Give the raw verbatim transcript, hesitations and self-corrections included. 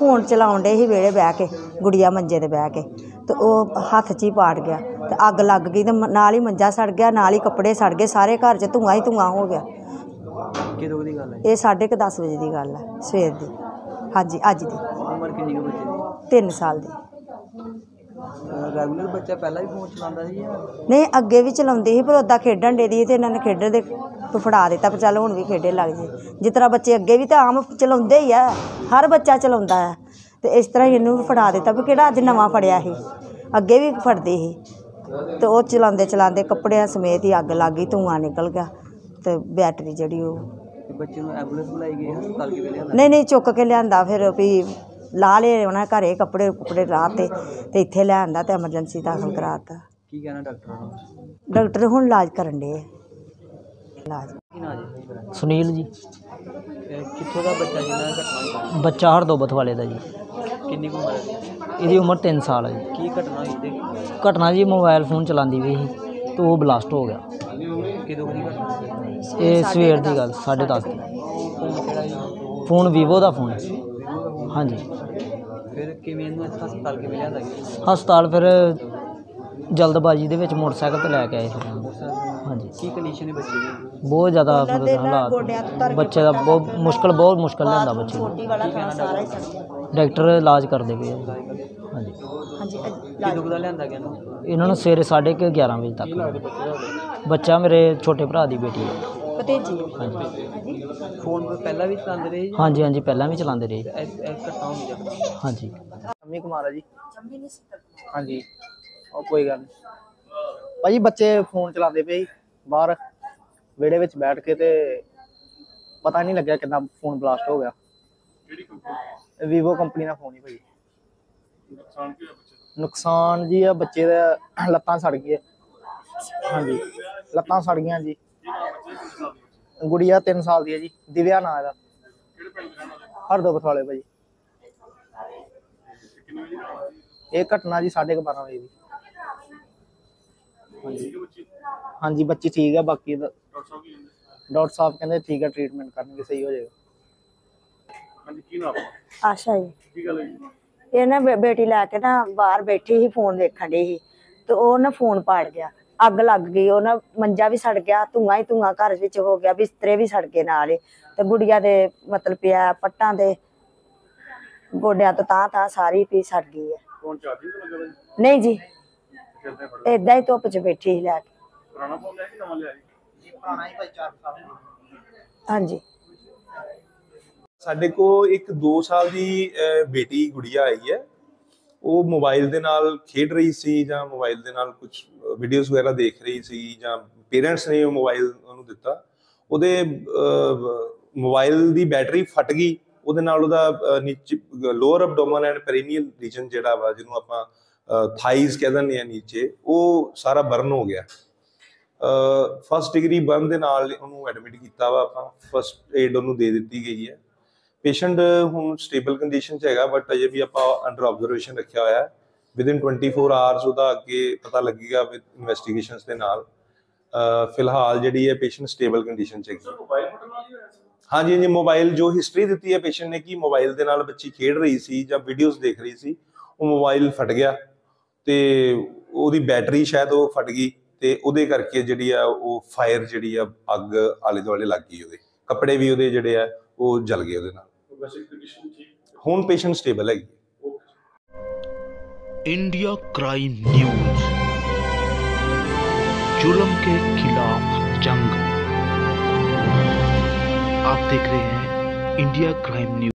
Phone चलाउण day ही वेड़े बह के गुड़िया मंजे ते बह के तो वह हत्थ च ही पाड़ गया तो अग लग गई तो नाल ही मंजा सड़ गया नाल ही कपड़े सड़ गए सारे घर च धुआं ही धुआं हो गया। ये साढ़े क दस बजे की गल है सवेर की। हाँ जी अज दी तीन साल की। रेगुलर बच्चा पहला भी फोन चलाता सी नहीं अगे भी चलाते ही पर उदा खेडन दे दी तो इन्होंने खेडन दे तो फड़ा दिता पर चल हुण भी खेडे लग जी जिस तरह बच्चे अगे भी तो आम चलाते ही है हर बच्चा चलाता है तो इस तरह ही इनू भी फड़ा दिता भी किहड़ा अज नवां फड़िया ही अगे भी फड़दे ही तो वह चलाते चलाते कपड़िया समेत ही अग लग गई धुआं निकल गया तो बैटरी जिहड़ी बच्चे नूं एंबुलेंस बुलाई गई हस्पताल के लिया नहीं नहीं चुक के लिया फिर भी ला ले उन्हें घरे कपड़े कुपड़े राहते तो इत्थे लिया तो एमरजेंसी दाखिल कराता। की कहना डॉक्टर डॉक्टर हुण इलाज करन डे इलाज। सुनील जी कित्थों दा बच्चा जिन्ना घटना बच्चा हरदोबत वाले दा जी। किन्नी उम्र है ਇਹਦੀ उम्र तीन साल है जी। की घटना हुई ते घटना जी मोबाइल फोन चलाती भी ही तो वो ब्लास्ट हो गया। किदों दी घटना ये सवेर की गल साढ़े दस की। फोन वीवो का फोन हाँ जी। फिर किवें नूं इत्थे हस्पताल किवें लिआंदा गया हस्पताल फिर जल्दबाजी दे विच मोटरसाइकिल ते लैके आए फिर हाँ जी। की कंडीशन है बच्चे दी बहुत ज़्यादा हालात बच्चे का बहुत मुश्किल बहुत मुश्किल लिआंदा बच्चे को डॉक्टर इलाज करते पे हाँ जी। किदों दा लिआंदा गया नूं इन्होंने सवेरे साढ़े के ग्यारह बजे तक बच्चा मेरे छोटे भरा दी बेटी है भतीजी। हाँ जी। फोन पहला भी चलाते रहे हाँ जी हाँ जी पहला भी चलाते रहे घटना होगी जब हाँ जी। अम्मी कुमार जी हाँ जी और कोई गल नहीं भाजी बच्चे फोन चलाते पे बाहर वेड़े विच बैठ के ते पता नहीं लग्या कितना फोन ब्लास्ट हो गया। वीवो कंपनी का फोन ही भाई नुकसान जी आ बच्चे दे लत्तां सड़ गई हाँ जी लत्तां सड़ गई जी। गुड़िया तीन साल दी है जी दिव्या नाम दा हरदोबत वाले भाई। ये घटना जी साढ़े बारह बजे की। हाँ जी हाँ जी बच्ची ठीक है बाकी डॉक्टर साहब कहते ठीक है ट्रीटमेंट करने सही हो जाएगा। आशा जी ये ना बे, बेटी लैके ना बाहर बैठी ही फोन देखण डी ही तो वो ना फोन पाड़ गया अग लग गई वो ना मंजा भी सड़ गया धुआं ही धुआं घर विच हो गया बिस्तरे भी सड़ गए नाल ही तो गुड़िया दे मतलब पिया पट्टां दे गोडियां तो तां तां सारी पी सड़ गई है। नहीं जी इदां ही धुप च बैठी ही लैके हाँ जी। ਸਾਡੇ ਕੋਲ ਇੱਕ दो साल ਦੀ ਬੇਟੀ ਗੁੜੀਆ ਆਈ ਹੈ ਉਹ ਮੋਬਾਈਲ ਦੇ ਨਾਲ ਖੇਡ ਰਹੀ ਸੀ ਜਾਂ ਮੋਬਾਈਲ ਦੇ ਨਾਲ ਕੁਝ ਵੀਡੀਓਜ਼ ਵਗੈਰਾ ਦੇਖ ਰਹੀ ਸੀ ਜਾਂ ਪੇਰੈਂਟਸ ਨੇ ਉਹ ਮੋਬਾਈਲ ਉਹਨੂੰ ਦਿੱਤਾ ਉਹਦੇ ਮੋਬਾਈਲ ਦੀ ਬੈਟਰੀ ਫਟ ਗਈ ਉਹਦੇ ਨਾਲ ਉਹਦਾ ਨੀਚੇ lower abdomen and perineal region ਜਿਹੜਾ ਵਾ ਜਿਹਨੂੰ ਆਪਾਂ ਥਾਈਜ਼ ਕਹਿ ਦਿੰਦੇ ਆ ਨੀਚੇ ਉਹ ਸਾਰਾ ਬਰਨ ਹੋ ਗਿਆ। ਫਸਟ ਡਿਗਰੀ ਬਰਨ ਦੇ ਨਾਲ ਉਹਨੂੰ ਐਡਮਿਟ ਕੀਤਾ ਵਾ ਆਪਾਂ ਫਸਟ ਏਡ ਉਹਨੂੰ ਦੇ ਦਿੱਤੀ ਗਈ ਹੈ। पेशेंट ਹੁਣ ਸਟੇਬਲ ਕੰਡੀਸ਼ਨ 'ਚ ਹੈਗਾ ਬਟ ਅਜੇ ਵੀ ਆਪਾਂ ਅੰਡਰ ਆਬਜ਼ਰਵੇਸ਼ਨ ਰੱਖਿਆ ਹੋਇਆ ਹੈ। ਵਿਦਿਨ ਟਵੈਂਟੀ ਫੋਰ ਆਵਰਸ ਉਹਦਾ ਅੱਗੇ ਪਤਾ ਲੱਗੇਗਾ ਵਿਦ ਇਨਵੈਸਟੀਗੇਸ਼ਨਸ ਦੇ ਨਾਲ। ਫਿਲਹਾਲ ਜਿਹੜੀ ਹੈ ਪੇਸ਼ੈਂਟ ਸਟੇਬਲ ਕੰਡੀਸ਼ਨ 'ਚ ਹੈਗੀ। ਹਾਂਜੀ ਹਾਂਜੀ ਮੋਬਾਈਲ ਜੋ ਹਿਸਟਰੀ ਦਿੱਤੀ ਹੈ ਪੇਸ਼ੈਂਟ ਨੇ ਕਿ ਮੋਬਾਈਲ ਦੇ ਨਾਲ ਬੱਚੀ ਖੇਡ ਰਹੀ ਸੀ ਜਾਂ ਵੀਡੀਓਜ਼ ਦੇਖ ਰਹੀ ਸੀ ਉਹ ਮੋਬਾਈਲ ਫਟ ਗਿਆ ਤੇ ਉਹਦੀ ਬੈਟਰੀ ਸ਼ਾਇਦ ਉਹ ਫਟ ਗਈ ਤੇ ਉਹਦੇ ਕਰਕੇ ਜਿਹੜੀ ਆ ਉਹ ਫਾਇਰ ਜਿਹੜੀ ਆ ਅੱਗ ਆਲੇ ਦੁਆਲੇ ਲੱਗ ਗਈ ਉਹਦੇ ਕੱਪੜੇ ਵੀ ਉਹਦੇ ਜਿਹੜੇ ਆ ਉਹ ਜਲ ਗਏ ਉਹਦੇ ਨਾਲ। ਹੁਣ पेशेंट स्टेबल है। इंडिया क्राइम न्यूज जुल्म के खिलाफ जंग आप देख रहे हैं इंडिया क्राइम न्यूज।